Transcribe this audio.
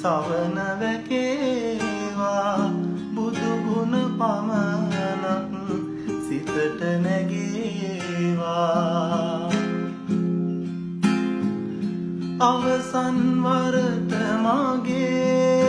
සවන වැකේවා බුදු ගුණ පමණක් සිතට නැගේවා අවසන් වරට මාගේ